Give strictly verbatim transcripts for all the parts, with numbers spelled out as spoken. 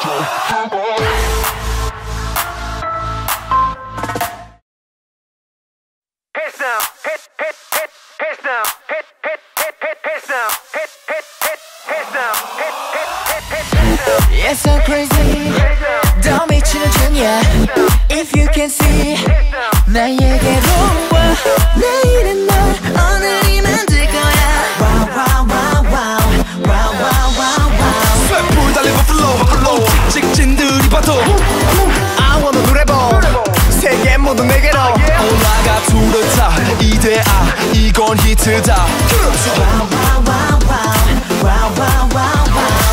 It's so crazy 더 미치는 중이야 If you can see 나에게로 와 내일은 날 오늘이 만들 거야 Wow wow wow wow Wow wow wow wow 쇠불 달리고 flow flow 직진들이 봐도 I wanna 노래보 세계 모두 내게로 올라가 뚜렷하 이대아 이건 히트다 Wow wow wow wow Wow wow wow wow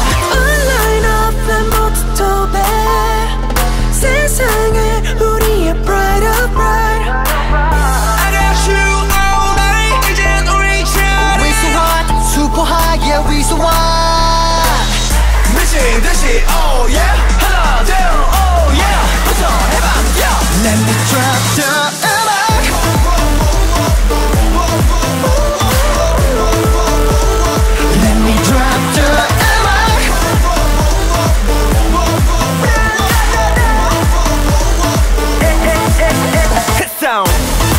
세상에 우리의 bright of bright I got you all night 이젠 우리 차례 We so hot, super high, yeah we so hot 미친 듯이 oh yeah 하나 둘 oh yeah 도전해봐 yeah Let me drop the 음악 Let me drop the 음악 sound.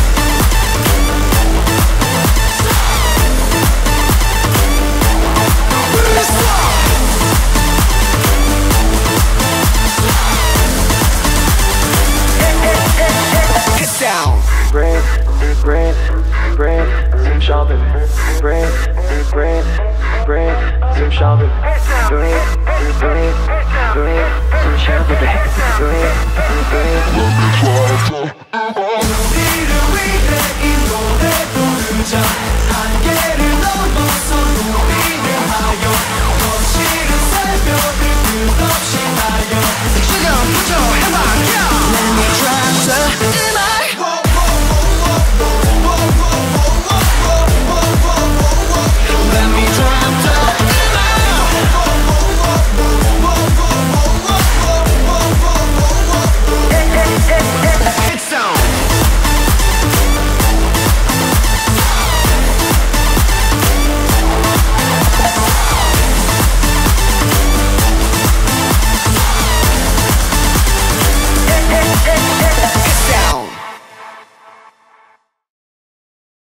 Hit sound. Breathe, breathe, breathe, some shopping. Breathe, breathe, breathe, some shopping. Breathe, breathe, breathe, some shopping. Breathe, breathe.